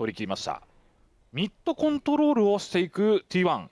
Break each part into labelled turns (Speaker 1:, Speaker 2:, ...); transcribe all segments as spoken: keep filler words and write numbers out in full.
Speaker 1: 取り切りました。ミッドコントロールをしていく ティーワン。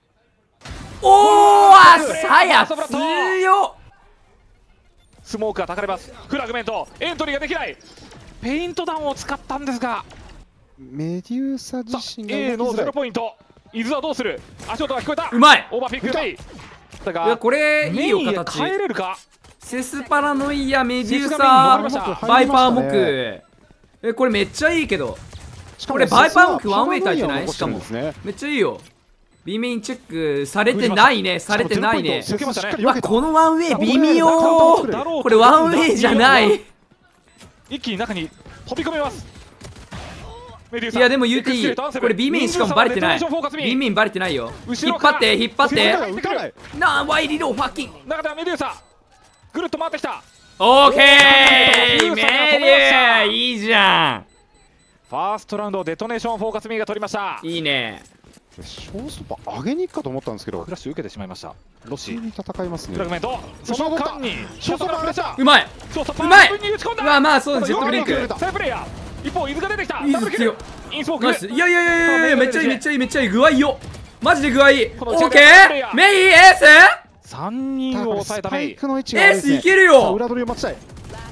Speaker 2: おーさや強っ。
Speaker 1: スモークがたかれます。フラグメントエントリーができない。ペイント弾を使ったんですが、
Speaker 3: メデューサ自身が
Speaker 1: A のゼロポイント。伊豆はどうする。足音が聞こえた。
Speaker 2: うまい。
Speaker 1: オーバーピックプレイだが、
Speaker 2: いやこれいいよ
Speaker 1: メインへ
Speaker 2: 形。
Speaker 1: 変えれるか。
Speaker 2: セスパラノイア、メデュー
Speaker 1: セスがメインに
Speaker 2: サ
Speaker 1: 戻りました、
Speaker 2: バイパーモク。えこれめっちゃいいけど、これバイパーモクワンウェイターじゃない。しかもめっちゃいいよ。 B メインチェックされてないね。されてないね。うわこのワンウェイ微妙。これワンウェイじゃない。
Speaker 1: 一気に中に飛び込めます。
Speaker 2: いやでも ユーティー これ B メインしかもバレてない。 B メインバレてないよ。引っ張って引っ張ってなあワイリローファッキン。
Speaker 1: 中ではメデューサぐるっと回ってきた。
Speaker 2: オーケーメデューいいじゃん。
Speaker 1: ファーストラウンドデトネーションフォーカスミーが取りました。
Speaker 2: いいね。
Speaker 3: ショーストッパー上げに行くかと思ったんですけど、
Speaker 1: クラッシュ受けてしまいました。ロシ
Speaker 3: 普通に戦いますね。
Speaker 1: フラグメントその間にショートパープレッシャー。
Speaker 2: うまい。
Speaker 1: ショートパ
Speaker 2: うまい。
Speaker 1: ー
Speaker 2: うわまあそうジェットブリンク。
Speaker 1: サイプレイヤー。一方伊豆が出てきた。
Speaker 2: 伊豆強い。
Speaker 1: インスモーク。
Speaker 2: ナイス。いやいやいやいやめっちゃいいめっちゃいいめっちゃいい。具合よマジで具合いい。オーケーメインエース
Speaker 1: さんにんを抑えたメイ。
Speaker 2: エースいけるよ。
Speaker 3: 裏取りを待ちたい。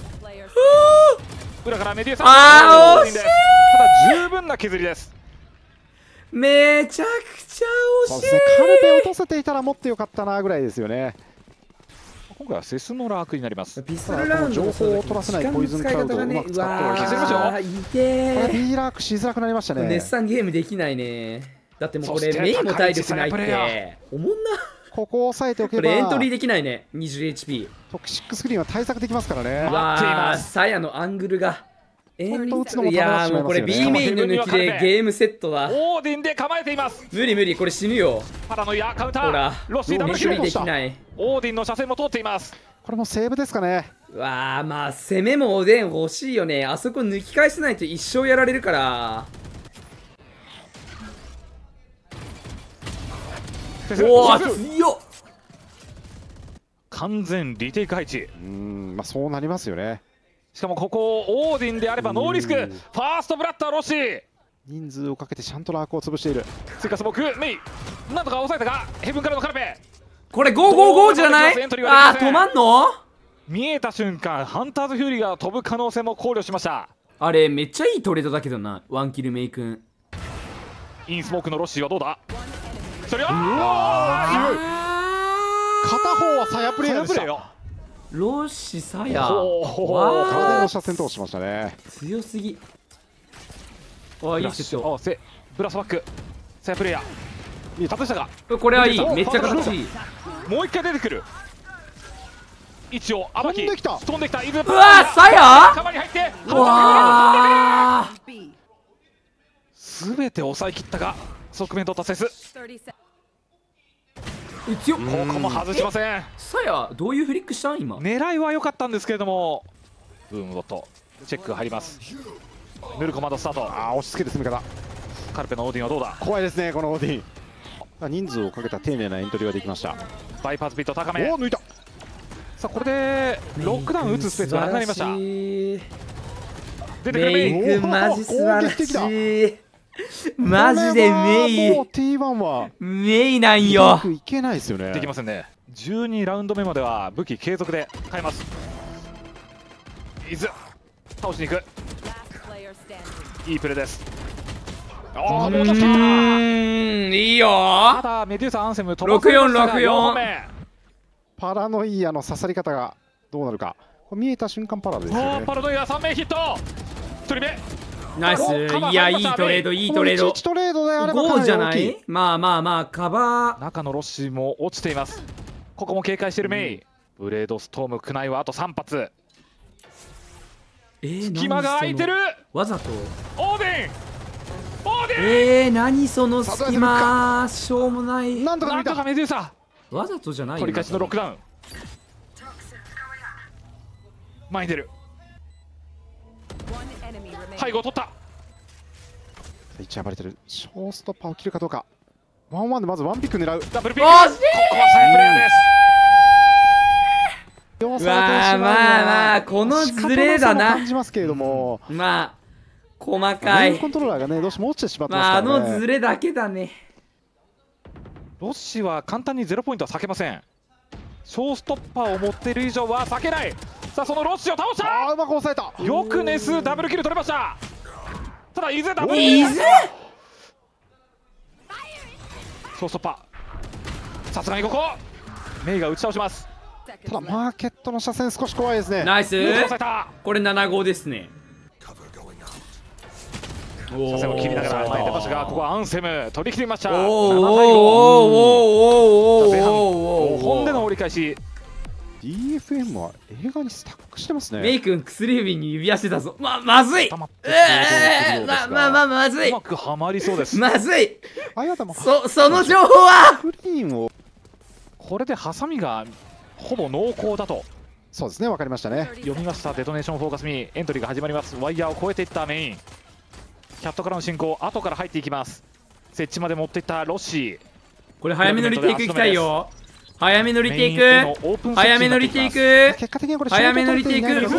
Speaker 1: 裏からメデューサ。
Speaker 2: あー惜しい。
Speaker 1: ただ十分な削りです。
Speaker 2: めちゃくちゃ惜しい。
Speaker 3: カルペ落とせていたらもっと良かったなぐらいですよね。
Speaker 1: 今回はセスのラークになります。
Speaker 2: ピストルラウンド
Speaker 3: 情報を取らせないポイズンクラウドをうまく使って
Speaker 1: 削りますよ。
Speaker 2: いけ
Speaker 3: これ B ラークしづらくなりましたね。
Speaker 2: 熱産ゲームできないね。だってもうこれメインも体力ないっておもんな。
Speaker 3: ここを抑えておけば
Speaker 2: これエントリーできないね。 にじゅうエイチピー
Speaker 3: トクシックスクリーンは対策できますからね。
Speaker 2: わあサヤのアングルが
Speaker 3: えー、
Speaker 2: いやーもうこれ B メインの抜きでゲームセットだ。
Speaker 1: オーディンで構えています。
Speaker 2: 無理無理これ死ぬよ。
Speaker 1: パラノイアカウンター。
Speaker 2: ほら
Speaker 1: ロッシーダブルキル
Speaker 2: できない。
Speaker 1: オーディンの車線も通っています。
Speaker 3: これもセーブですかね。
Speaker 2: わあまあ攻めもおでん欲しいよね。あそこ抜き返せないと一生やられるから。おお強っ。
Speaker 1: 完全リテイク配置。
Speaker 3: うんまあそうなりますよね。
Speaker 1: しかもここオーディンであればノーリスク。ファーストブラッドはロッシー。
Speaker 3: 人数をかけてちゃんとラークを潰している。
Speaker 1: 追加スモークメイなんとか抑えたがヘブンからのカルペ。
Speaker 2: これゴーゴーゴーじゃない。ああ止まんの。
Speaker 1: 見えた瞬間ハンターズフューリーが飛ぶ可能性も考慮しました。
Speaker 2: あれめっちゃいいトレードだけどな。ワンキルメイ君。
Speaker 1: インスモークのロッシーはどうだ。それは
Speaker 3: 片方はサヤプレイヤーでした。
Speaker 2: ロッシサヤ
Speaker 3: 体の車線通しましたね。
Speaker 2: 強すぎ。あいいセット。
Speaker 1: ブラスバックサヤプレイヤー外したが
Speaker 2: これはいい。めっちゃ形いい。
Speaker 1: もう一回出てくる。一応アバキ
Speaker 3: 飛んできた
Speaker 1: 飛んできた。う
Speaker 2: わサヤ
Speaker 1: カバに入って
Speaker 2: うわ
Speaker 1: 全て抑え切ったが側面取ったセス。
Speaker 2: 強っ。
Speaker 1: ここも外しません。
Speaker 2: サヤどういうフリックしたん今。
Speaker 1: 狙いは良かったんですけれどもブームドットチェックが入ります。ヌルコマンドスタート。
Speaker 3: ああ押し付ける攻め方。
Speaker 1: カルペのオーディンはどうだ。
Speaker 3: 怖いですねこのオーディン。人数をかけた丁寧なエントリーができました。
Speaker 1: バイパースピード高め。
Speaker 3: おお抜いた。
Speaker 1: さあこれでロックダウン打つスペースがなくなりました。出てくるメイ
Speaker 2: メイクマジ素晴らしい。マジでメイ
Speaker 3: もう ティーワン は
Speaker 2: メイなんよ。
Speaker 3: いけないですよね。
Speaker 1: できませんね。じゅうにラウンド目までは武器継続で変えます。伊豆倒しに行く。いいプレーです。ああもう出し切った。
Speaker 2: いいよ。
Speaker 1: ただメデューサアンセム
Speaker 2: ろくよんろくよん。
Speaker 3: パラノイアの刺さり方がどうなるか。これ見えた瞬間パラですよね。
Speaker 1: パラノイアさんめいヒット。ひとりめ
Speaker 2: ナイス。いやいいトレードいいトレード。
Speaker 3: トレードであれば
Speaker 2: ゴーじゃない。まあまあまあカバー。
Speaker 1: 中のロッシーも落ちています。ここも警戒しているメイ、うん、ブレードストームクナイはあとさん発。
Speaker 2: えー、
Speaker 1: 隙間が空いてる。
Speaker 2: わざと
Speaker 1: オーディンオーディン。
Speaker 2: えー、何その隙間。しょうもない。
Speaker 3: なんとか
Speaker 1: なんとかメデューサ
Speaker 2: わざとじゃないよ。
Speaker 1: 取り返しのロックダウン。前に出る。背後を取った。
Speaker 3: 一暴れてる。ショーストッパーを切るかどうか。ワンワンでまずワンピック狙う。
Speaker 1: ダブルピック。ここはサイプレーです。
Speaker 2: うわーまあまあこのズレだな。
Speaker 3: 感じますけれども、
Speaker 2: まあ細かい。
Speaker 3: コントローラーがねどうしても落ちてしまって
Speaker 2: まあ、あ
Speaker 3: ますからね。
Speaker 2: のズレだけだね。
Speaker 1: ロッシは簡単にゼロポイントは避けません。ショーストッパーを持っている以上は避けない。さあそのロッシを倒した。
Speaker 3: あーうまく抑えた。
Speaker 1: よくネスダブルキル取れました。ただ伊豆ダブルキル。
Speaker 2: 伊豆
Speaker 1: ショーストッパーさすがにここメイが打ち倒します。
Speaker 3: ただマーケットの車線少し怖いですね。
Speaker 2: ナイス。
Speaker 1: 抑えた。
Speaker 2: これなな号ですね。
Speaker 1: 車線を切りながら前に出ましたが、ここはアンセム取り切りました。
Speaker 2: おーおー
Speaker 1: ななたいご。
Speaker 2: おーおーおー
Speaker 1: 前半
Speaker 2: おーおー
Speaker 1: ごほんでの折り返し。
Speaker 3: ディーエフエム は映画にスタックしてますね。
Speaker 2: メイ君薬指に指輪してたぞ。ままずい。
Speaker 1: 溜まって
Speaker 2: ええままままずい。
Speaker 1: うまくはまりそうです。
Speaker 2: まずい。
Speaker 3: あやだも
Speaker 2: そその情報は
Speaker 3: グリーンを
Speaker 1: これでハサミがほぼ濃厚だと
Speaker 3: そうですね分かりましたね。
Speaker 1: 読みました。デトネーションフォーカスミエントリーが始まります。ワイヤーを越えていったメインキャットからの進行後から入っていきます。設置まで持っていったロッシー。
Speaker 2: これ早めのリテイクいきたいよ。早めのリテイク。
Speaker 1: ク
Speaker 2: 早めのリテイク。
Speaker 3: 結果的にこれ
Speaker 2: 早めのリテイク。うおー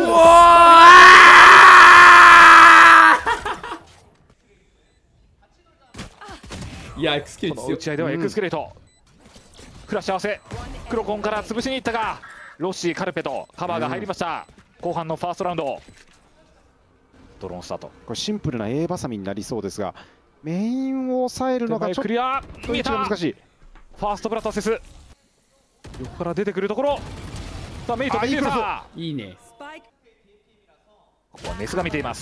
Speaker 2: いやエクスキュー
Speaker 1: この打ち合いではエクスケレート、うん、クラッシュ合わせクロコンから潰しにいったがロッシーカルペとカバーが入りました、うん、後半のファーストラウンドドローンスタート。
Speaker 3: これシンプルな A バサミになりそうですがメインを抑えるのがちょっ
Speaker 1: クリア
Speaker 3: と位置が難しい。
Speaker 1: ファーストブラッドアセス横から出てくるところさあメイトメイトさ
Speaker 2: いいね。
Speaker 1: ここはメスが見ています。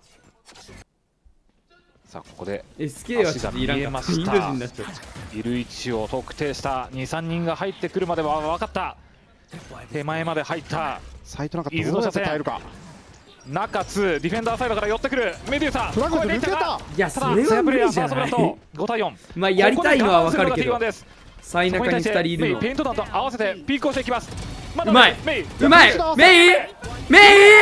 Speaker 1: さあここで
Speaker 2: エスケー はちょっといらんかった。インド人になっちゃった。
Speaker 1: いる位置を特定したにさんにんが入ってくるまでは分かった。手前まで入った
Speaker 3: サイトなんかどうやって耐えるか。
Speaker 1: 中ツーディフェンダーサイドから寄ってくるメデューサ
Speaker 3: フラグ抜けた。
Speaker 2: いやそれは無理じゃない。
Speaker 1: ごたいよん。
Speaker 2: まあやりたいのは分かるけど最中にふたりいるの。
Speaker 1: ペイント弾と合わせてピークをしていきます。
Speaker 2: うまい
Speaker 1: メイ
Speaker 2: うまいメイメイ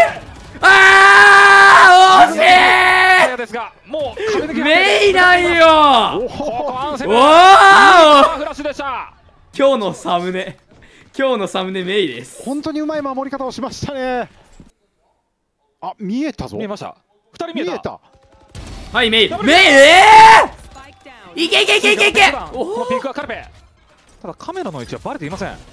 Speaker 2: あー惜しい
Speaker 1: ですがもう
Speaker 2: メイなんよ。
Speaker 1: おお
Speaker 2: おお
Speaker 1: フラッシュでした。
Speaker 2: 今日のサムネ今日のサムネメイです。
Speaker 3: 本当にうまい守り方をしましたね。あ見えたぞ。
Speaker 1: 見えました。ふたり見えた。
Speaker 3: 見えた。
Speaker 2: はいメイメイえーいけいけいけいけいけ。
Speaker 1: このピークはカルペ。ただカメラの位置はバレていません。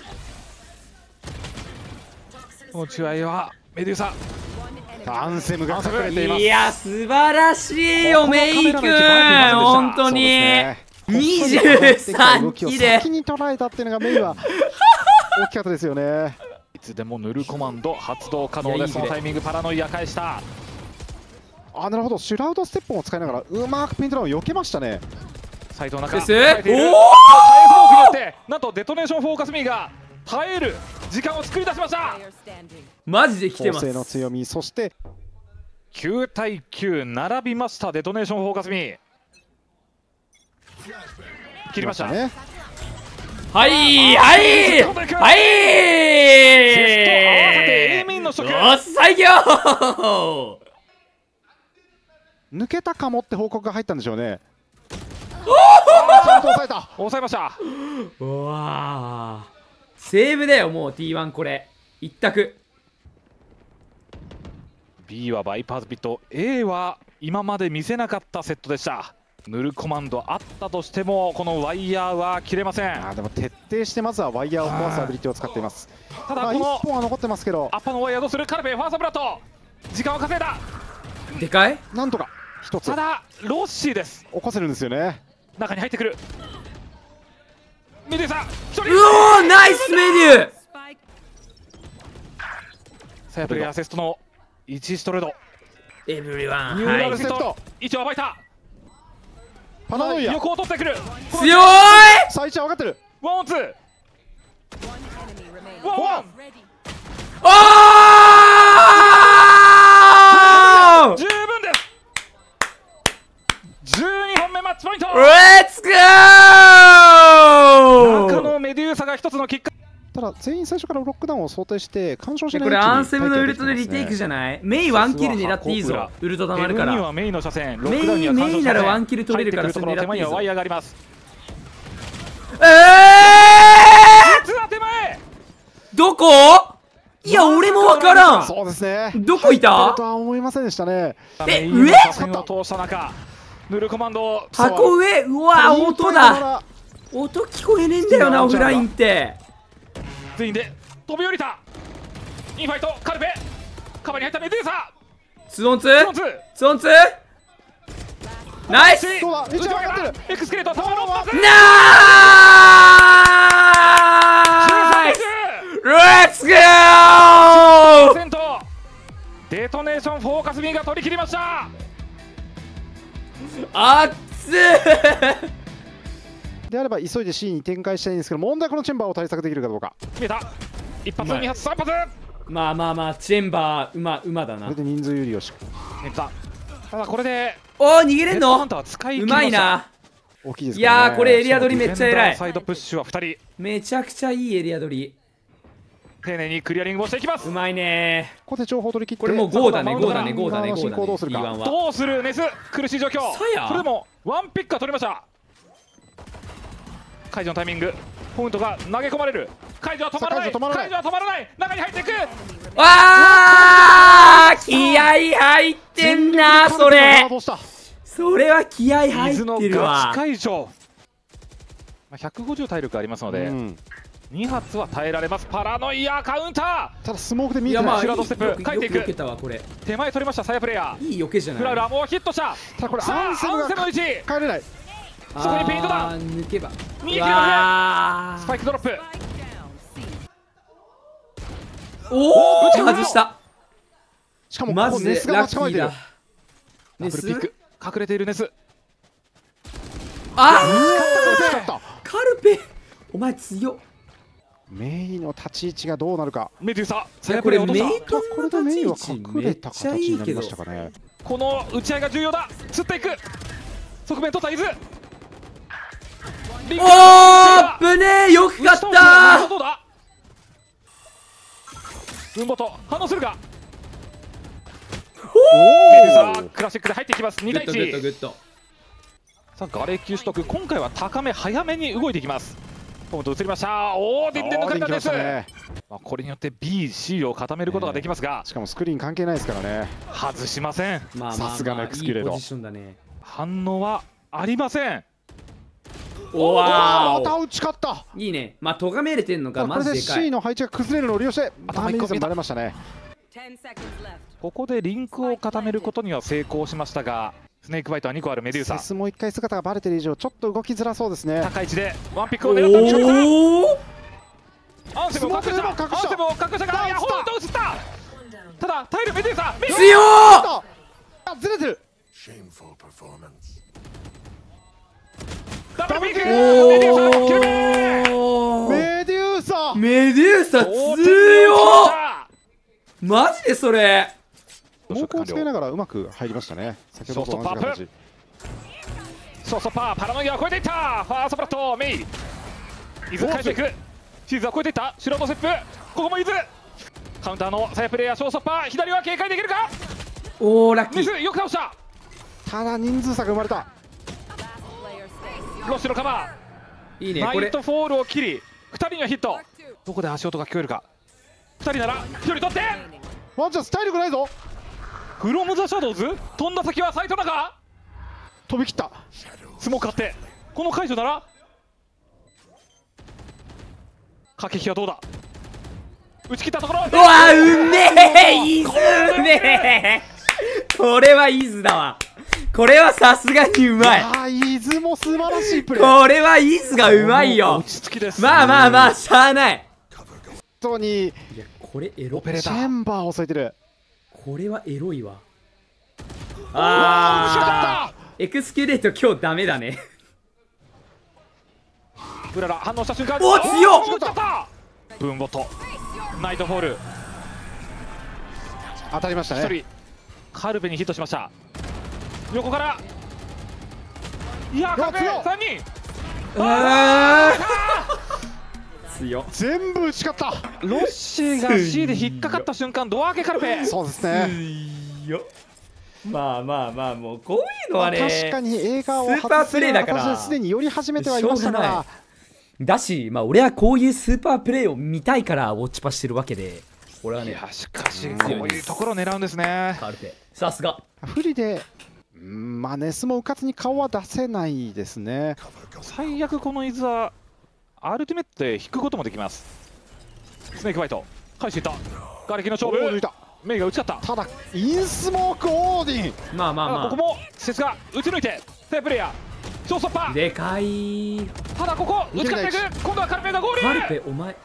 Speaker 1: この違いはメデューサ
Speaker 3: アンセムが隠れています。
Speaker 2: いや素晴らしいよメイ君本当ににじゅうさんキで
Speaker 3: 先に捉えたっていうのがメイは大きかったですよね。
Speaker 1: いつでもヌルコマンド発動可能です。そのタイミングパラノイア返した。
Speaker 3: あなるほどシュラウドステップを使いながらうまくペイントランを避けましたね。
Speaker 1: サイトの中
Speaker 2: ですおお
Speaker 1: 耐えスモークによってなんとデトネーションフォーカスミーが耐える時間を作り出しました。
Speaker 2: マジで来てます。
Speaker 3: 構成の強みそして
Speaker 1: きゅうたいきゅう並びました。デトネーションフォーカスミー切りましたね。
Speaker 2: はいはいはいよっ最強
Speaker 3: 抜けたかもって報告が入ったんでしょうね。ちゃんと抑えた。
Speaker 1: 抑えました。
Speaker 2: うわセーブだよもう ティーワン これ一択。
Speaker 1: B はバイパーズピット A は今まで見せなかったセットでした。ヌルコマンドあったとしてもこのワイヤーは切れません。
Speaker 3: あでも徹底してまずはワイヤーを壊すアビリティを使っています。
Speaker 1: ただこの
Speaker 3: いっぽんは残ってますけど
Speaker 1: アッパーのワイヤーどうする。カルペファーストブラッド時間を稼いだ。
Speaker 2: でかい
Speaker 3: なんとか一つ
Speaker 1: ただロッシーです。
Speaker 3: 起こせるんですよね。
Speaker 1: 中に入ってくるメデューサ一人。
Speaker 2: うおーナイスメデュー。
Speaker 1: サヤプレイアセストのいちストレート
Speaker 2: エブリワン
Speaker 1: ニューラルセット位置を暴いた。
Speaker 3: パナノイア
Speaker 1: 横を取ってくる。
Speaker 2: 強い
Speaker 3: 最初は分かってる。
Speaker 1: ワンオンツーワンワン
Speaker 2: おー
Speaker 1: 十分です。じゅうにほんめマッチポイント。
Speaker 2: レッツゴー。
Speaker 1: 中のメデューサが一つのキック。
Speaker 3: ただ全員最初からロックダウンを想定して干渉しない
Speaker 2: これアンセムのウルトでリテイクじゃない。メイワンキル狙っていいぞ。ウルト溜まるから
Speaker 1: メイはメイの車線ロックダウンには干渉しません。
Speaker 2: メイならワンキル取れるから
Speaker 1: それ狙っていいぞ。手前にはワイヤーがあります。
Speaker 2: ええ
Speaker 1: 実は手前
Speaker 2: どこいや俺もわからん。
Speaker 3: そうですね。
Speaker 2: どこいた
Speaker 3: 入ってるとは思いませんでしたね。
Speaker 2: え上
Speaker 1: 線を通した中ヌルコマンド
Speaker 2: 箱上。うわ音だ。音聞こえねえんだよなオフラインって。
Speaker 1: 全員で飛び降りた。インファイトカルペカバに入ったメデューサ。
Speaker 2: ツオンツ
Speaker 1: ツオンツ
Speaker 2: ツオンツナイス。
Speaker 3: どうだ一番上がってる。
Speaker 1: エクスケレート頭のパス。
Speaker 2: ナイス。レッツゴー。
Speaker 1: デトネーションフォーカス B が取り切りました。
Speaker 2: あっつ
Speaker 3: であれば急いで C に展開したいんですけど、問題はこのチェンバーを対策できるかどうか。
Speaker 1: 見えた。一発二発三発。
Speaker 2: まあまあまあチェンバー馬馬だな。
Speaker 3: これで人数有利をし。
Speaker 1: ただこれで
Speaker 2: おお逃げれんの。
Speaker 1: う
Speaker 2: まいな。
Speaker 3: 大きいですね。
Speaker 2: いやーこれエリア取りめっちゃ偉い。
Speaker 1: サイドプッシュはふたり。
Speaker 2: めちゃくちゃいいエリア取り。
Speaker 1: 丁寧にクリアリングをしていきます。
Speaker 2: うまいね。
Speaker 3: ここで情報取り切って。
Speaker 2: これもうゴーだねゴーだねゴーだねゴーだね。
Speaker 3: どうするか。
Speaker 1: どうするネス苦しい状況。それでもワンピックは取りました。解除のタイミング。ポイントが投げ込まれる。解除は止まらない。解除は止まらない。中に入っていく。
Speaker 2: わあ気合入ってんなそれ。それは気合入ってるわ。
Speaker 1: 解除。ひゃくごじゅう体力ありますので、うん、に発は耐えられます。パラノイアカウンター。
Speaker 3: ただスモークで見えてない。
Speaker 1: シュラードステップ書いていく。
Speaker 2: よけたわこれ。
Speaker 1: 手前取りましたサイヤプレイヤー。
Speaker 2: いいよけじゃない。
Speaker 1: フラウラーもうヒットした。
Speaker 3: ただこれアンセムが
Speaker 1: の位置
Speaker 3: 帰れない。
Speaker 1: そこにペイントだ。
Speaker 2: 抜けば。
Speaker 1: 逃げ切る。スパイクドロップ。
Speaker 2: おお外した。
Speaker 3: しかも
Speaker 2: まず
Speaker 3: ネスが待ち構えてる。
Speaker 1: ネスピック隠れているネス。
Speaker 2: ああカルペお前強っ。
Speaker 3: メイの立ち位置がどうなるか。
Speaker 1: メデューサ
Speaker 2: サイこれメイト
Speaker 3: これでメイは隠れた形になりましたかね。
Speaker 1: この打ち合いが重要だ。釣っていく。側面取った伊豆。
Speaker 2: おーぶねえよく勝ったー。
Speaker 1: どうだウンボト反応するか。おおクラシックで入っていきます。に対いち。さあガレキュー取得今回は高め早めに動いていきます。ポンと移りました。おお電電抜かれたんです。まあこれによって ビー、シー を固めることができますが、
Speaker 3: しかもスクリーン関係ないですからね。
Speaker 1: 外しません。
Speaker 3: さすがのエクスキュレード。
Speaker 1: 反応はありません。
Speaker 2: おわ
Speaker 3: また打ち勝った。
Speaker 2: いいね。まあ咎めれてんのかマジでかい。
Speaker 3: これで C の配置が崩れるのを利用してダメージがれましたね。
Speaker 1: ここでリンクを固めることには成功しましたが、スネークバイトはにこあるメデューサ。
Speaker 3: セスもいっかい姿がバレてる以上ちょっと動きづらそうですね。
Speaker 1: 高い位置でワンピックを狙った後ろからアンセムを隠した。アン
Speaker 3: セ
Speaker 1: セムを隠したからいやホールド映った。ただ耐えるメデューサ。
Speaker 2: 強ー。
Speaker 3: あずれてる。
Speaker 1: ダブルピック。
Speaker 3: メデューサ
Speaker 2: メデューサ強っ。マジでそれ
Speaker 3: 猛攻をつけながらうまく入りましたね。先ほどと同じ形。
Speaker 1: ショーストッパーパラノイアを超えていった。ファーストブラッドメイ伊豆変えていく。シーズンは超えていった白のセップ。ここも伊豆カウンターのサイヤプレイヤーショーストッパー左は警戒できるか。
Speaker 2: おおラッキー。
Speaker 1: ミスよく倒した。
Speaker 3: ただ人数差が生まれた。
Speaker 1: ロッシュのカバー。いいね。ナイトフォールを切りふたりにはヒット。どこで足音が聞こえるか。ふたりならひとり取って。
Speaker 3: ワンちゃんスタイルがないぞ。
Speaker 1: フロムザシャドウズ飛んだ先はサイト中。
Speaker 3: 飛び切った。
Speaker 1: スモーク買ってこの解除なら駆け引きはどうだ。打ち切ったところ。
Speaker 2: うわうめえイズうめえ。これはイズだわ。これはさすがにうまい。
Speaker 3: ああイズも素晴らしいプレー。
Speaker 2: これはイズがうまいよ。
Speaker 1: 落ち着きです。
Speaker 2: まあまあまあしゃあない。
Speaker 3: 本当に。いや
Speaker 2: これエロ。
Speaker 3: チェンバーを添えてる。
Speaker 2: これはエロいわ。ああエクスキュレート今日ダメだね。
Speaker 1: ブララ反応した瞬間。
Speaker 2: お強っ。
Speaker 1: ブーンボットナイトフォール
Speaker 3: 当たりましたね。
Speaker 1: ひとりカルベにヒットしました。横からいやカルベさんにん。
Speaker 2: あ強
Speaker 3: 全部打ち勝った。
Speaker 1: ロッシーが C で引っかかった瞬間ドア開けカルベ。
Speaker 3: そうですね。
Speaker 2: まあまあまあもうこういうのはね、
Speaker 3: 確かに映画を
Speaker 2: スーパープレイだから
Speaker 3: すでに寄り始めてはいましたから。
Speaker 2: だしまあ俺はこういうスーパープレイを見たいからウォッチパしてるわけで、 これはね
Speaker 1: いやしかしこういうところを狙うんですね。
Speaker 2: カルペさすが
Speaker 3: 不利で、うんまあネスもうかつに顔は出せないですね。
Speaker 1: 最悪この伊豆はアルティメットで引くこともできます。スネークファイト返していった瓦礫の勝負、
Speaker 3: おー抜いた。
Speaker 1: メイが打ち勝った。
Speaker 3: ただインスモークオーディン。
Speaker 2: まあまあま
Speaker 1: あここも施設が打ち抜いてセープレイヤーショーストッパー。
Speaker 2: あでかい
Speaker 1: ただここ打ち勝っていく。今度はカルペがゴール。
Speaker 2: カルペお前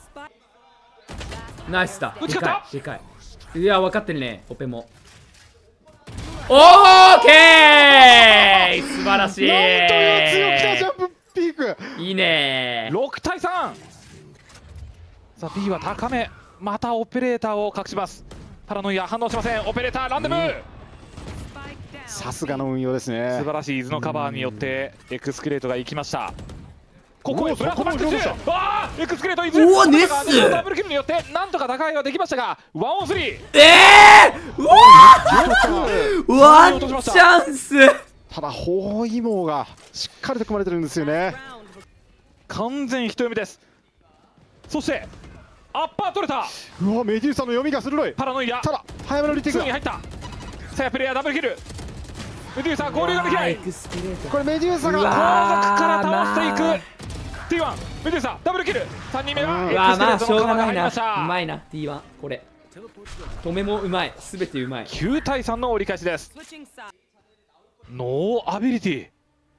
Speaker 2: ナイスだで
Speaker 1: 打ち勝った
Speaker 2: かいでかいいや分かってるねオペもオーケー素晴らしい
Speaker 3: なんという強気なジャンプピーク。
Speaker 2: いいね
Speaker 1: ろくたいさん。さあ B は高め、またオペレーターを隠します。パラノイア反応しません。オペレーターランデムー、
Speaker 3: さすがの運用ですね。
Speaker 1: 素晴らしい伊豆のカバーによってエクスクレートが行きました。ここ
Speaker 3: おー
Speaker 1: ブラックバック
Speaker 3: そこも
Speaker 1: 中、あーエクスクレート伊
Speaker 2: うわ
Speaker 1: 豆
Speaker 2: ネス
Speaker 1: ダブルキルによってなんとか打開はできましたがワンオンスリー。
Speaker 2: ええー、うわーワンチャンス
Speaker 3: ただ包囲網がしっかりと組まれてるんですよね。
Speaker 1: 完全人読みです。そしてアッパー取れた。
Speaker 3: うわメデューサの読みが鋭い。
Speaker 1: パラノイア
Speaker 3: ただ早めのリテイクだ。
Speaker 1: すぐに入った。さあプレイヤーダブルキル。メデューサ合流ができない。
Speaker 2: エクスクレート
Speaker 3: これメデューサ
Speaker 2: う
Speaker 3: が
Speaker 2: わ
Speaker 1: 後続から倒していく、
Speaker 2: まあ
Speaker 1: ティーワン メデューサダブルキル。さんにんめは
Speaker 3: うん
Speaker 1: エク
Speaker 2: うわまあ
Speaker 1: スクレートのカバーが
Speaker 2: しょうがないな
Speaker 1: 入りました
Speaker 2: うまいな ティーワン これ止めもうまいすべてうまい
Speaker 1: きゅうたいさんの折り返しです。ノーアビリティ。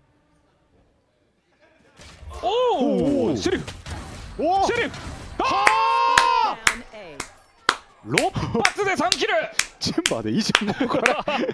Speaker 1: お
Speaker 3: おー
Speaker 1: おシェリフ
Speaker 3: おお
Speaker 1: シェリフあーろっ発でさんキル。
Speaker 3: チェンバーでいいじゃんもうこれ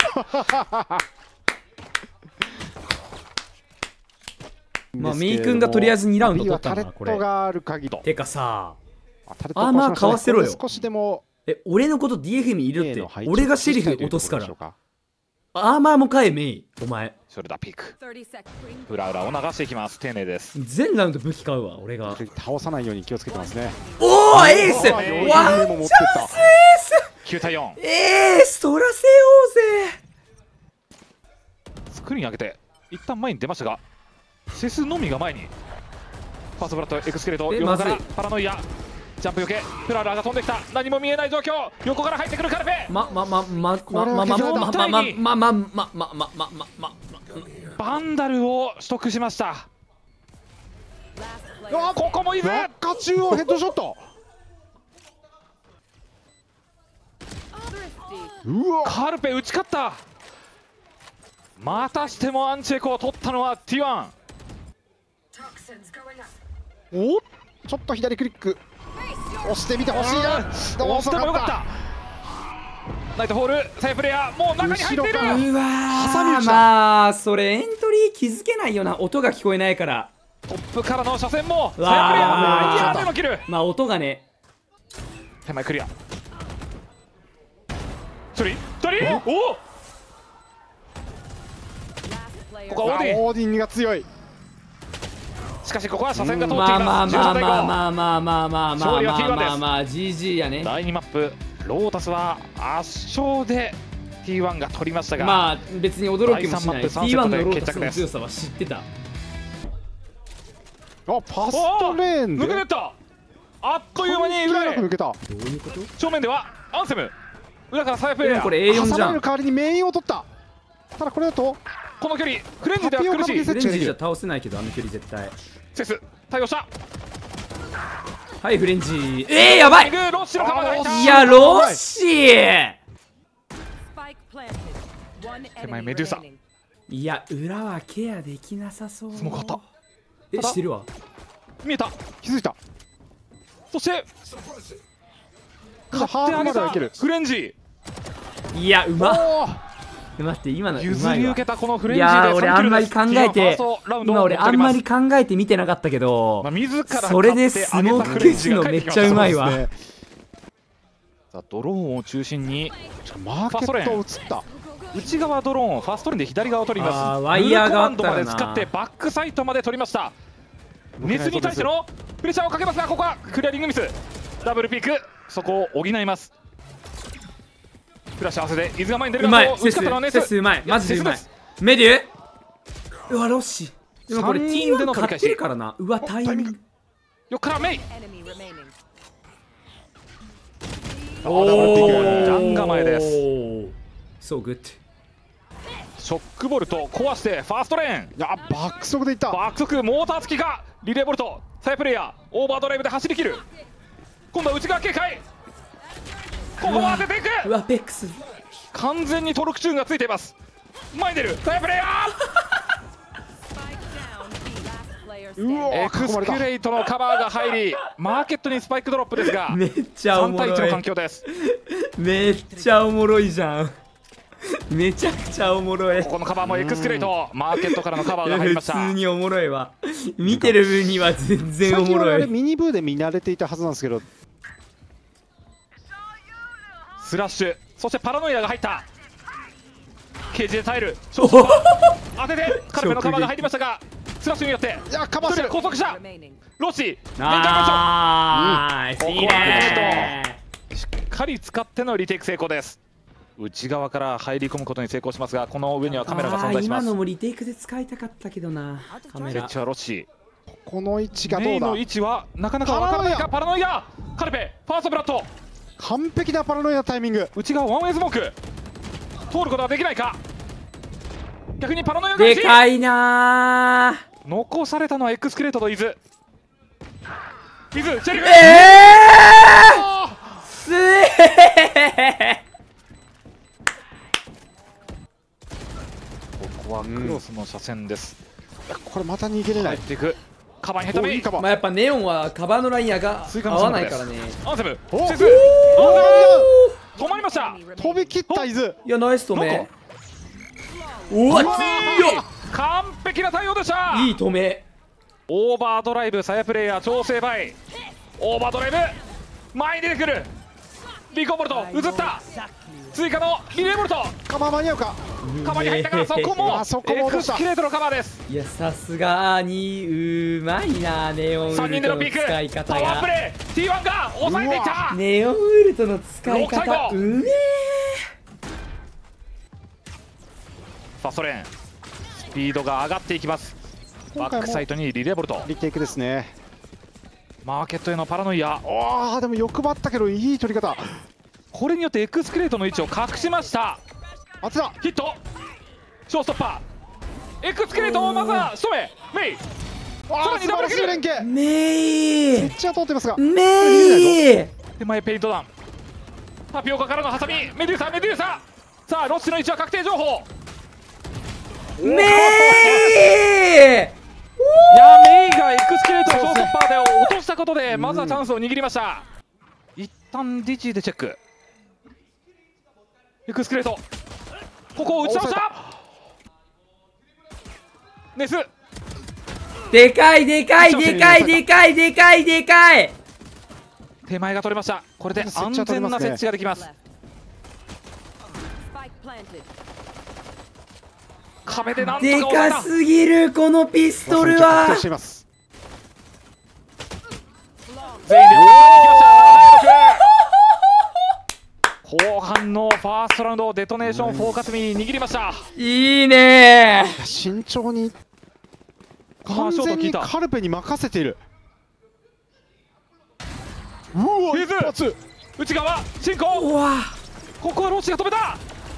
Speaker 2: まあミー君がとりあえずにラウンド取った
Speaker 3: タレ
Speaker 2: なこれ
Speaker 3: ットがある限り
Speaker 2: てかさ
Speaker 3: あタレット
Speaker 2: あーまあかわせろよ
Speaker 3: 少しでも
Speaker 2: え俺のこと ディーエフ にいるっ
Speaker 3: A
Speaker 2: て
Speaker 3: の配置を
Speaker 2: 俺がシェリフ
Speaker 3: 崩したいという
Speaker 2: 落とすから
Speaker 3: ところでしょ
Speaker 2: アーマーも買えメイお前
Speaker 1: ショルダーピークフラウラを流していきます。丁寧です。
Speaker 2: 全ラウンド武器買うわ俺が
Speaker 3: うか倒さないように気をつけてますね。
Speaker 2: おおエース
Speaker 3: おー
Speaker 2: ワン
Speaker 3: 余裕も持ってった
Speaker 2: チャンスエ
Speaker 1: きゅうたいよん。
Speaker 2: ースエース取らせようぜ
Speaker 1: スクリーン上げて一旦前に出ましたがセスのみが前に。ファーストブラッドエクスクレート
Speaker 2: え
Speaker 1: 横から
Speaker 2: まず
Speaker 1: パラノイアジャンプよけフラウラーが飛んできた。何も見えない状況。横から入ってくるカルペ。
Speaker 2: ままままま
Speaker 3: これは
Speaker 2: ままままままままままままままま
Speaker 1: バンダルを取得しました。
Speaker 3: あ
Speaker 1: ここも伊豆
Speaker 3: 中中央ヘッドショットうわ
Speaker 1: カルペ打ち勝った。またしてもアンチエコを取ったのは ティーワン。
Speaker 3: おちょっと左クリック押してみてほしいな。
Speaker 1: 押してもよかった。ナイトホールサイプレイヤーもう中に入っている。
Speaker 3: 後ろから
Speaker 2: うわ
Speaker 3: 挟み撃ちだ
Speaker 2: まあそれエントリー気づけないよな音が聞こえないから
Speaker 1: トップからの初戦もサイプレイ
Speaker 2: うわー
Speaker 1: ヤーいやーでのキル。
Speaker 2: まあ音がね
Speaker 1: 手前クリア。一人二人おおここはオーディン。
Speaker 3: オーディンが強い。
Speaker 1: しかしここは初戦が通ってい
Speaker 2: まあま
Speaker 1: ます。
Speaker 2: あまあまあ
Speaker 1: じゅうさんたいご。
Speaker 2: まあまあまあまあまあ
Speaker 1: 勝利は ティーワン です
Speaker 2: まあまあ ジージー やね
Speaker 1: だいにマップロータスは圧勝で ティーワン が取りましたが、
Speaker 2: まあ別に驚きもしない テ
Speaker 1: だいさんマップ
Speaker 2: ィーワン
Speaker 1: さんセットで
Speaker 2: のロータスの
Speaker 1: 決着です
Speaker 2: 強さは知ってた
Speaker 3: あファストレーンで
Speaker 1: 抜けてったあっという間に裏へ
Speaker 3: 関係なく抜けた。
Speaker 2: どういうこと
Speaker 1: 正面ではアンセム裏からサイプレイヤー
Speaker 2: でもこれ エーよん じゃん
Speaker 3: 挟まれる代わりにメインを取った。ただこれだと
Speaker 1: この距離クレンジでは苦しい。
Speaker 2: フレンジじゃ倒せないけどあの距離絶対
Speaker 1: セス対応した。
Speaker 2: はいフレンジえーやばい
Speaker 1: ロッシのカバーが入った。
Speaker 2: いやロッシー
Speaker 1: 手前メデューサ
Speaker 2: いや裏はケアできなさそう
Speaker 1: スモークあった。
Speaker 2: えしてるわ
Speaker 1: 見えた。
Speaker 3: 気づいた。
Speaker 1: そして
Speaker 3: ハーフまではいける。
Speaker 1: フレンジ
Speaker 2: いやうまっ
Speaker 3: おー
Speaker 2: 待って今のう
Speaker 1: 譲
Speaker 2: まいわ
Speaker 1: り受けたこのフレン
Speaker 2: い
Speaker 1: ジで
Speaker 2: やー俺あんまり考えて今俺あんまり
Speaker 1: 考
Speaker 2: 考えて見てなかったけど
Speaker 1: まあ自ら
Speaker 2: それでスモーク消すのめっちゃうまいわ
Speaker 3: そうですね
Speaker 1: さあドローンを中心に
Speaker 3: マーケットを移った。
Speaker 1: 内側ドローンファーストレーンで左側を取ります。
Speaker 2: あーワイヤーがあったらな
Speaker 1: フルコマンドまで使ってバックサイトまで取りました。熱に対してのプレッシャーをかけますがここはクリアリングミス。ダブルピークそこを補います。フラッシュ合わせて伊豆が前に出る
Speaker 2: うまいセス
Speaker 1: 打ち勝ったのはネス
Speaker 2: セスうまいマジでうまい
Speaker 1: セスです
Speaker 2: メデューうわロッシでもこれ
Speaker 1: さん
Speaker 2: ティ
Speaker 1: にんで
Speaker 2: ーワン買っ
Speaker 1: の取り返し
Speaker 2: てるからなうわタイミング
Speaker 1: よっからメイ
Speaker 2: お
Speaker 3: ダブルティック
Speaker 1: ジャン構えです。
Speaker 2: So good。
Speaker 1: ショックボルト壊してファーストレーン、
Speaker 3: いや爆速でいった。
Speaker 1: 爆速モーター付きか。リレーボルトサイプレイヤーオーバードライブで走り切る。今度は内側警戒、ここは当てていく。
Speaker 2: うわペックス
Speaker 1: 完全にトルクチューンがついています。前に出るサイプレイヤ
Speaker 3: うわ
Speaker 1: ーエクスクレイトのカバーが入りマーケットにスパイクドロップですが
Speaker 2: めっちゃお
Speaker 1: さん
Speaker 2: も
Speaker 1: 対いちの環
Speaker 2: ろい。
Speaker 1: 境です。
Speaker 2: めっちゃおもろいじゃん。めちゃくちゃおもろい。
Speaker 1: ここのカバーもエクスクレイトマーケットからのカバーが入りま
Speaker 2: 普
Speaker 1: した。
Speaker 2: 通におもろいわ。見てる分には全然おもろい。
Speaker 3: 最近はあれミニブーで見慣れていたはずなんですけど、
Speaker 1: スラッシュ、そしてパラノイアが入った。ケージで耐える。ショート当ててカルペのカバーが入りましたが、スラッシュによって
Speaker 3: いやカバーしてる。
Speaker 1: 拘束したロッシー、レンジャー
Speaker 2: ナイス、いいね
Speaker 1: しっかり使ってのリテイク成功です。内側から入り込むことに成功しますが、この上にはカメラが存在します。
Speaker 2: 今のもリテイクで使いたかったけどな。カメラ
Speaker 1: エッジはロッシ
Speaker 3: この位置が
Speaker 1: ー、
Speaker 3: どうだ。
Speaker 1: メイの位置はなかなかわからないか。パラノイア、カルペファーストブラッド、
Speaker 3: 完璧なパラノイアのタイミング。
Speaker 1: 内側ワンウェイスモーク通ることはできないか。逆にパラノイアが
Speaker 2: でかいなー。
Speaker 1: 残されたのはエクスクレートとイズ。イズ、チェリフ、
Speaker 2: えー、すえ
Speaker 1: ここはクロスの車線です。
Speaker 3: これまた逃げれない。
Speaker 1: 入っていく。カバーにヘタメイ。
Speaker 3: おいいカバー。
Speaker 2: まあやっぱネオンはカバーのラインが合わないからね。
Speaker 1: アンセム、
Speaker 3: お
Speaker 1: セス、止まりました。
Speaker 3: 飛び切った伊豆。
Speaker 2: いやナイス止
Speaker 1: なん
Speaker 2: め
Speaker 1: と。
Speaker 2: うわ
Speaker 1: うわ
Speaker 2: 強っ。
Speaker 1: 完璧な対応でした。
Speaker 2: いい止め。
Speaker 1: オーバードライブ、サヤプレイヤー調整バイ。オーバードライブ、前に出てくる。リコンボルト、映った。追加のリレーボルト、
Speaker 3: カバー間に合うか。
Speaker 1: カバーに入ったからそこも
Speaker 3: あそこも
Speaker 1: エク
Speaker 3: 落とした
Speaker 1: スクレートのカバーです。
Speaker 2: いやさすがにうまいなネオンウ
Speaker 1: さんにん
Speaker 2: ルトの
Speaker 1: でのピーク、
Speaker 2: 使い方
Speaker 1: パワープ
Speaker 2: が。
Speaker 1: レイ ティーワン が抑えていった。
Speaker 2: ネオンウルトの使い
Speaker 1: ろく対ご
Speaker 2: 方うめえ。
Speaker 1: ファストレーン、スピードが上がっていきます。バックサイトにリレーボルト、
Speaker 3: リテイクですね。
Speaker 1: マーケットへのパラノイア。
Speaker 3: ああでも欲張ったけどいい取り方。
Speaker 1: これによってエクスクレートの位置を隠しました。
Speaker 3: 当てた。
Speaker 1: ヒット、ショーストッパー、エクスクレートをまずは仕留め、メイ、
Speaker 3: あー素晴らしい連携。
Speaker 2: め
Speaker 3: め
Speaker 2: い
Speaker 3: っちゃ通ってますが。
Speaker 2: めい。
Speaker 1: 手前ペイントダウン、タピオカからのハサミ、メデューサ、メデューサ。さあロッシの位置は確定情報。
Speaker 2: めい。
Speaker 1: いやメイがエクスクレートをショーストッパーで落としたことでまずはチャンスを握りました。一旦ディチでチェック。エクスクレート、ここを打ち直したネス。
Speaker 2: でかいでかいでかいでかいでかいでかい。
Speaker 1: 手前が取れました。これで安全な設置ができます。壁でなんとか
Speaker 2: で
Speaker 1: 抑えた。
Speaker 2: かすぎるこのピストル
Speaker 3: 確
Speaker 2: は
Speaker 3: 定しています。
Speaker 1: 全員で抑えに行きました。後半のファーストラウンドデトネーションフォーカスミ握りました。
Speaker 2: いいね
Speaker 3: 慎重に
Speaker 1: あー
Speaker 3: 完全に
Speaker 1: ショート効いた
Speaker 3: カルペに任せている。うわ
Speaker 1: フェイズ
Speaker 3: 一発。
Speaker 1: 内側進
Speaker 2: う
Speaker 1: 行。
Speaker 2: わ
Speaker 1: ここはロッシが止めた。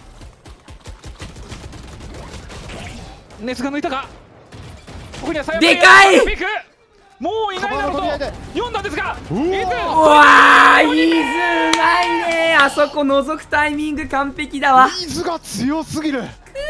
Speaker 1: ネスが抜いたか。ここにはサイ
Speaker 2: でかい
Speaker 1: ピーク、もういないだろうと
Speaker 3: カバーの取り合いで
Speaker 1: 読んだんですが、
Speaker 3: うわ
Speaker 1: イズ
Speaker 2: うわーイーズうまいね。あそこ覗くタイミング完璧だわ。
Speaker 3: 水が強すぎる。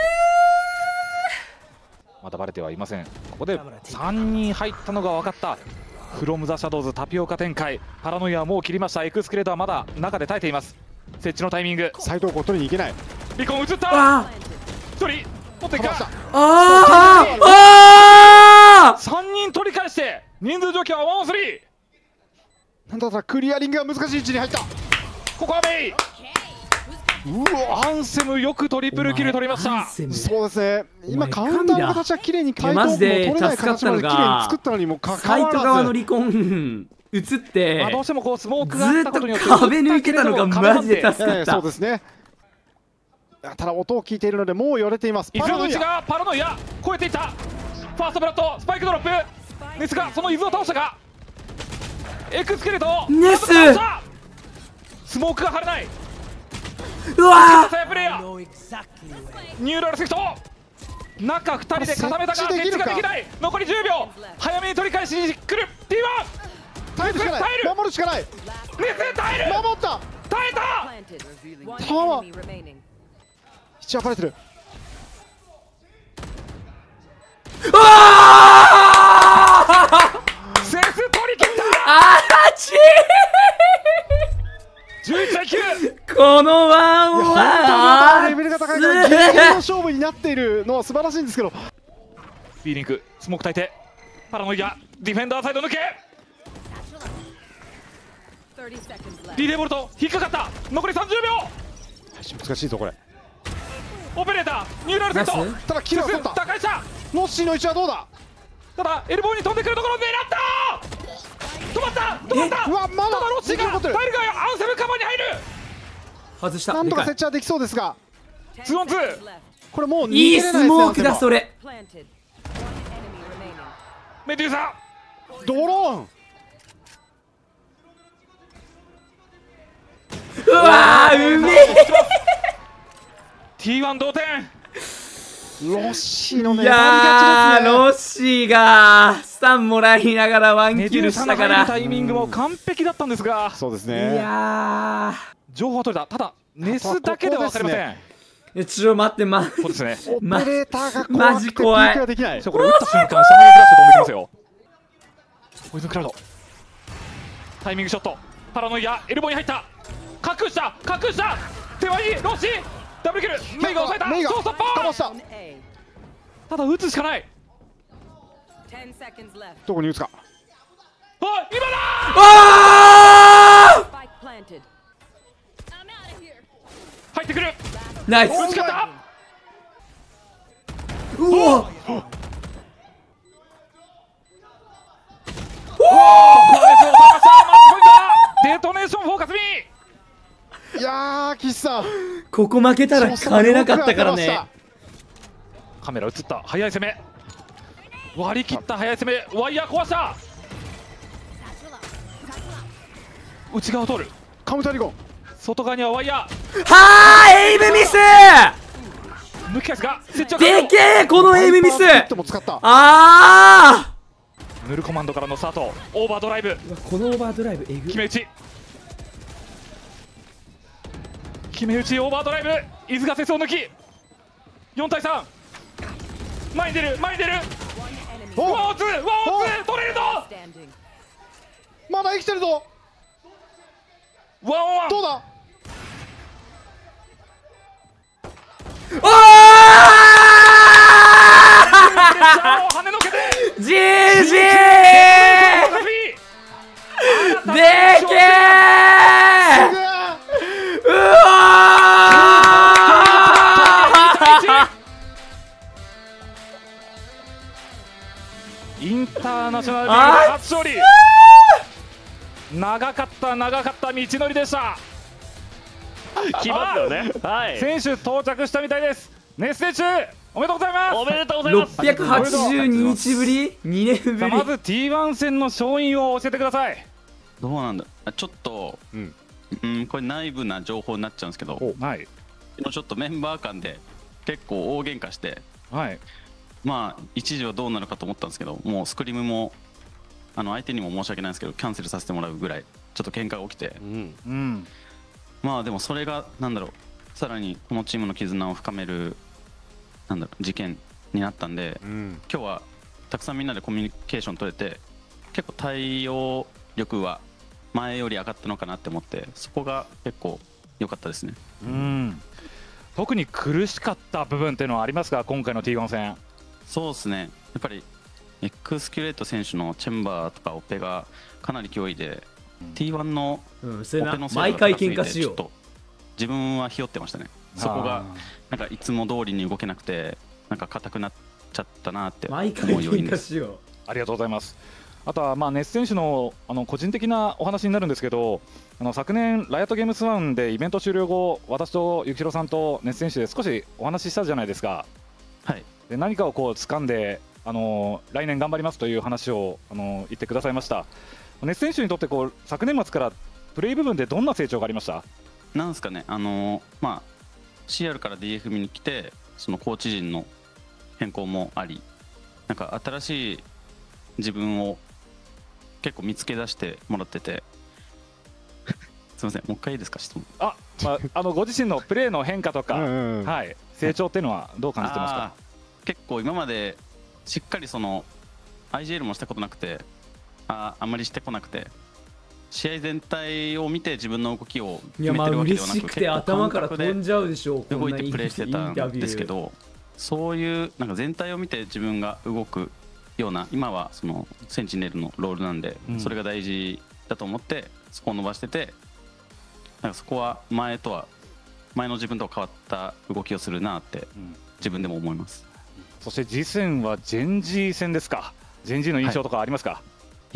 Speaker 1: まだバレてはいません。ここでさんにん入ったのが分かった。フロムザシャドウズタピオカ展開、パラノイアはもう切りました。エクスクレートはまだ中で耐えています。設置のタイミング、
Speaker 3: サイドを取りに行けない。
Speaker 1: リコン映った。
Speaker 2: あ
Speaker 1: 一人持っていくか。
Speaker 2: あーあー
Speaker 1: さんにん取り返して人数状況はワンオンスリー。
Speaker 3: なんだったらクリアリングが難しい位置に入った。
Speaker 1: ここはメイ。
Speaker 3: うわ
Speaker 1: アンセムよくトリプルキル取りました。
Speaker 3: そうですね。今
Speaker 2: お前
Speaker 3: カウンターの形は綺麗に回答も
Speaker 2: マジで
Speaker 3: 取れない形まで綺麗に作ったのにもかか
Speaker 2: サイト
Speaker 3: わらず。
Speaker 2: 側の離婚映って
Speaker 1: まあどうしてもこうスモーク
Speaker 2: ず
Speaker 1: があった
Speaker 2: ーっ
Speaker 1: ことによって
Speaker 2: と壁抜いてたのがマジで助か
Speaker 3: ええ
Speaker 2: った。
Speaker 3: そうですね。ただ音を聞いているのでもう寄れています。
Speaker 1: 伊豆内
Speaker 3: パラノイア
Speaker 1: がパラノイア超えていった。ファーストブラッドスパイクドロップですが、その伊豆を倒したか。エクスケレート
Speaker 2: ネス
Speaker 1: 倒した。スモークが張れない。
Speaker 2: うわ
Speaker 1: さやプレイヤーニューラルセクト中ふたりで固めたが設置ができない。残りじゅうびょう早めに取り返しに来る ティーワン。
Speaker 3: 耐えるしかない。守るしかない。
Speaker 1: 熱戦耐える。
Speaker 3: 守った。
Speaker 1: 耐えた。
Speaker 3: タワー一応暴れてる。
Speaker 2: うわ
Speaker 1: セス取り切った。
Speaker 2: あーち
Speaker 1: じゅういちたいきゅう。
Speaker 2: このワン
Speaker 3: 本
Speaker 2: は
Speaker 3: 当にレベルが高いからギリギリの勝負になっているのは素晴らしいんですけど。
Speaker 1: ビーリンクスモーク焚いてパラノイアディフェンダーサイド抜け。リレーボルト引っかかった。残りさんじゅうびょう。
Speaker 3: 難しいぞこれ。
Speaker 1: オペレーターニューラルセット。
Speaker 3: ただキルを取った。
Speaker 1: 高いした。
Speaker 3: ノッシーの位置はどうだ。
Speaker 1: ただエルボーに飛んでくるところを狙った。止まった止まった。
Speaker 3: うわまだ
Speaker 1: ただロッシーがタイルがアンセムカバーに入る。
Speaker 2: 外した。
Speaker 3: なんとか設置はできそうですが、
Speaker 1: ツーオンツー。
Speaker 3: これもう逃
Speaker 2: いいス
Speaker 3: げれないですね。
Speaker 2: モークだそれ。
Speaker 1: メデューサ
Speaker 3: ドローン。
Speaker 2: うわーうめえ。
Speaker 1: ティーワン 同点。
Speaker 3: ロッシーの
Speaker 2: い
Speaker 3: ね、
Speaker 2: やーロッシーがスタンもらいながらワンキルしたから
Speaker 1: タイミングも完璧だったんですが、
Speaker 3: そうです
Speaker 2: い
Speaker 3: ね。
Speaker 2: や
Speaker 1: 情報は取れた。ただネスだけでは分かりません。
Speaker 2: ーちょっと待ってま
Speaker 1: そうですね。
Speaker 3: オペレーターが怖
Speaker 2: マ
Speaker 3: くてピ
Speaker 2: ジ怖い
Speaker 3: ークができない。
Speaker 1: そうこれ打った瞬間シャミークラッシュ飛んできますよ。ポイズンクラウドタイミングショットパラノイアエルボーに入った。隠した隠した手はいいロッシーダブルキルメイが抑えた。
Speaker 3: メイが
Speaker 1: ショーストッパー。
Speaker 3: かわした。
Speaker 1: ただ打つしかない。
Speaker 3: どこに打つか。
Speaker 1: あ今だ
Speaker 2: あ
Speaker 1: 入ってくる。
Speaker 2: ーナイス。
Speaker 1: 打ち勝った。
Speaker 2: うわ
Speaker 1: デトネーションフォーカスミー。
Speaker 3: いやー岸さん、
Speaker 2: ここ負けたら金なかったからね。
Speaker 1: カメラ映った速い攻め割り切った速い攻めワイヤー壊した。内側を通る
Speaker 3: カムタリゴン。
Speaker 1: 外側にはワイヤー。
Speaker 2: はーエイムミス。
Speaker 1: 抜き返すが接着
Speaker 2: でけえこのエイムミス。
Speaker 3: バイパーヒットも使った。
Speaker 2: あ
Speaker 1: ヌルコマンドからのスタートオーバードライブ
Speaker 2: ーこのオーバードライブえぐ
Speaker 1: 決め打ち決め打ちオーバードライブ伊豆がセスを抜きよんたいさん前に出る前に出るワンオンツーワンオンツー取れるぞ。
Speaker 3: まだ生きてるぞ。
Speaker 1: ワンオンワン
Speaker 3: どうだ。
Speaker 2: おー
Speaker 1: 跳ねのけて
Speaker 2: ジージーでけーうわ
Speaker 1: インターナショナルリーグ初勝利。長かった長かった道のりでした。
Speaker 4: 来ますよね。はい。
Speaker 1: 選手到着したみたいです。熱戦中おめでとうございます。
Speaker 4: おめでとうございます。
Speaker 2: ろっぴゃくはちじゅうににちぶりにねんぶり。
Speaker 1: さあまず ティーワン 戦の勝因を教えてください。
Speaker 4: どうなんだ。ちょっと、うん、うんこれ内部な情報になっちゃうんですけど、
Speaker 1: はい。
Speaker 4: 今ちょっとメンバー間で結構大喧嘩して、
Speaker 1: はい。
Speaker 4: まあ一時はどうなるかと思ったんですけど、もうスクリームもあの相手にも申し訳ないんですけどキャンセルさせてもらうぐらいちょっと喧嘩が起きて、
Speaker 3: うん、
Speaker 1: うん、
Speaker 4: まあでもそれがなんだろうさらにこのチームの絆を深めるなんだろう事件になったんで、うん、今日はたくさんみんなでコミュニケーション取れて結構対応力は前より上がったのかなって思ってそこが結構良かったですね。
Speaker 1: うん、特に苦しかった部分っていうのはありますか今回の ティーワン 戦。
Speaker 4: そうですねやっぱりエクスキュレート選手のチェンバーとかオペがかなり脅威で、うん、ティーワン のオペの精度が高すぎてちょっと自分はひよってましたね。そこがなんかいつも通りに動けなくてなんか硬くなっちゃったなって思う要因です。
Speaker 1: ありがとうございます。あとはまあネス選手のあの個人的なお話になるんですけど、あの昨年ライアットゲームスワンでイベント終了後私と幸宏さんとネス選手で少しお話ししたじゃないですか。
Speaker 4: はい。
Speaker 1: で何かをこう掴んであの来年頑張りますという話をあの言ってくださいました。ネス選手にとってこう昨年末からプレイ部分でどんな成長がありました？
Speaker 4: なんですかね、あのー、まあ シーアール から ディーエフ に来て、そのコーチ陣の変更もあり、なんか新しい自分を結構見つけ出してもらっててすみません、もう一回いいですか、質問。
Speaker 1: あ、まあ、あのご自身のプレーの変化とか、はい、成長っていうのはどう感じてますか？
Speaker 4: 結構今までしっかりその アイジーエル もしたことなくて、ああんまりしてこなくて、試合全体を見て自分の動きを決めてるわけではなく、
Speaker 2: 嬉しくて頭から飛んじゃうでしょう。
Speaker 4: 動いてプレーしてたんですけど、そういうなんか全体を見て自分が動くような、今はそのセンチネルのロールなんで、それが大事だと思ってそこを伸ばしてて、なんかそこは前とは前の自分とは変わった動きをするなって自分でも思います。
Speaker 1: そして次戦はジェンジー戦ですか。ジェンジーの印象とかありますか？はい、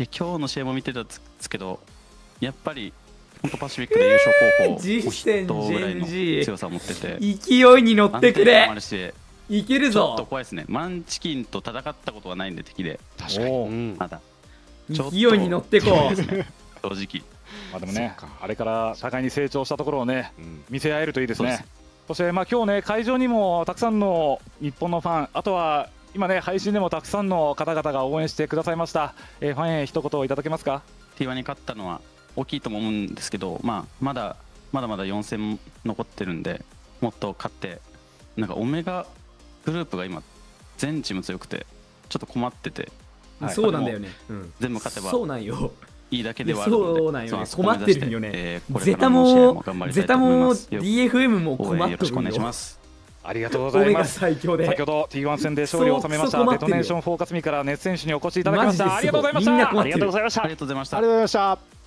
Speaker 4: いや今日の試合も見てたんですけど、やっぱり本当パシフィックで優勝候補
Speaker 2: 次戦ジェンジー
Speaker 4: 強さを持ってて、
Speaker 2: 勢いに乗ってくれ。いけるぞ。
Speaker 4: ちょっと怖いですね。マンチキンと戦ったことはないんで、敵で。
Speaker 3: 確かに
Speaker 4: まだ
Speaker 2: 勢いに乗ってこう。
Speaker 4: 正直。
Speaker 1: まあでもね、あれから互いに成長したところをね、見せ合えるといいですね。そしてまあ今日ね、会場にもたくさんの日本のファン、あとは今ね、配信でもたくさんの方々が応援してくださいました。えー、ファンへ一言いただけますか？
Speaker 4: ティーワン に勝ったのは大きいとも思うんですけど、まあ、まだまだまだよん戦残ってるんで、もっと勝って、なんかオメガグループが今全チーム強くてちょっと困ってて、
Speaker 2: はい、そうなんだよね、
Speaker 4: うん、全部勝てば
Speaker 2: そうなんよ
Speaker 4: いいだけではあるので、
Speaker 2: そうなんよね、困ってるよね、
Speaker 4: えー、
Speaker 2: ゼタもゼタも ディーエフエム も困ってるよ。
Speaker 4: よろしくお願いします。
Speaker 1: ありがとうございます。
Speaker 2: 最強で
Speaker 1: 先ほど ティーワン 戦で勝利を収めましたデトネーションフォーカスミから熱選手にお越しいただきました。ありがとうございました。
Speaker 2: みんな困ってる。
Speaker 1: ありがとうございました。
Speaker 4: ありがとうございました。
Speaker 3: ありがとうございました。